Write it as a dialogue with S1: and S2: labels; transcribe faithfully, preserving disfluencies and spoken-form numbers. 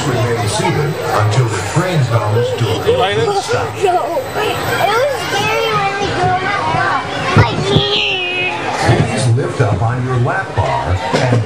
S1: remain seated until the train comes to a complete stop.
S2: No, it was scary when we drove out. Like,
S1: Please lift up on your lap bar and